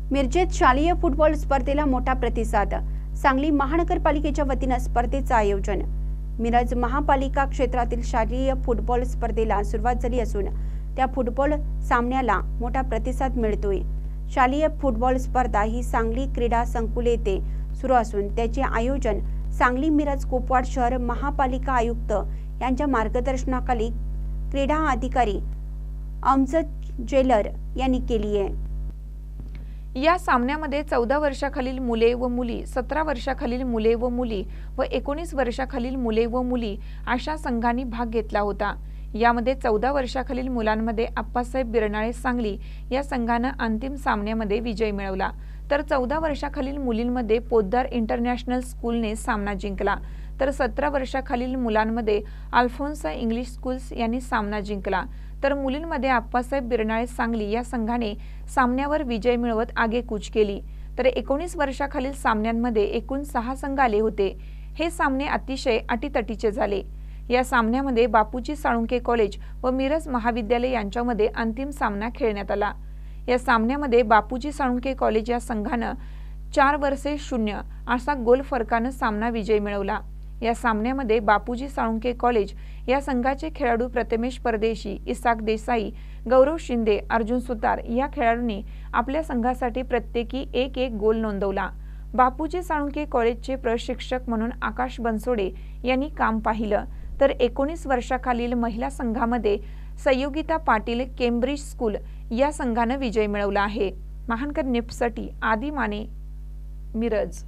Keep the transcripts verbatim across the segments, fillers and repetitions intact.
मिरजेत शालेय फुटबॉल स्पर्धेला मोठा प्रतिसाद। सांगली महानगरपालिकेच्या वतीने स्पर्धेचे आयोजन। मिरज महापालिका क्षेत्रातील शालेय फुटबॉल स्पर्धेला सुरुवात झाली असून त्या फुटबॉल सामन्याला मोठा प्रतिसाद मिळतोय। शालेय फुटबॉल स्पर्धा ही सांगली क्रीडा संकुल येथे सुरू असून त्याचे आयोजन सांगली मिरज कुपवाड शहर महापालिका आयुक्त यांच्या मार्गदर्शनाखाली क्रीडा अधिकारी अमजद जेलर यांनी केली आहे। या सामन्यामध्ये चौदा वर्षाखालील मुले व मुली, सतरा वर्षाखालील मुले व मुली व एकोणीस वर्षाखालील मुले व मुली अशा संघांनी भाग घेतला होता। यामध्ये चौदा वर्षाखालील मुलांमध्ये आप्पासाहेब बिरनाळे सांगली या संघाने अंतिम सामन्यामध्ये विजय मिळवला, तर चौदा वर्षाखालील मुलींमध्ये पोद्दार इंटरनॅशनल स्कूलने सामना जिंकला, तर सतरा वर्षाखालील मुलांमध्ये अल्फोन्सा इंग्लिश स्कूल्स यांनी सामना जिंकला, तर मुलींमध्ये आप्पासाहेब बिरनाळे सांगली या संघाने सामन्यावर विजय मिळवत आगेकूच केली। तर एकोणीस वर्षाखालील सामन्यांमध्ये एकूण सहा संघ आले होते। हे सामने अतिशय अटीतटीचे झाले। या सामन्यामध्ये बापूजी साळुंखे कॉलेज व मिरज महाविद्यालय यांच्यामध्ये अंतिम सामना खेळण्यात आला। या सामन्यामध्ये बापूजी साळुंखे कॉलेज या संघाने चार वर्षे शून्य असा गोल फरकाने सामना विजय मिळवला। या सामन्यामध्ये बापूजी साळुंखे कॉलेज या संघाचे खेळाडू प्रथमेश परदेशी, इसाक देसाई, गौरव शिंदे, अर्जुन सुतार या खेळाडूंनी आपल्या संघासाठी प्रत्येकी एक एक गोल नोंदवला। बापूजी साळुंखे कॉलेजचे प्रशिक्षक म्हणून आकाश बनसोडे यांनी काम पाहिलं, तर एकोणीस वर्षाखालील महिला संघामध्ये संयोगिता पाटील केम्ब्रिज स्कूल या संघाने विजय मिळवला आहे। महानकर न्यूजसाठी आदी माने, मिरज।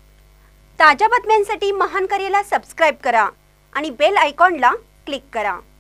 ताज्या बातम्यांसाठी महानकरेला सबस्क्राइब करा आणि बेल आयकॉनला क्लिक करा।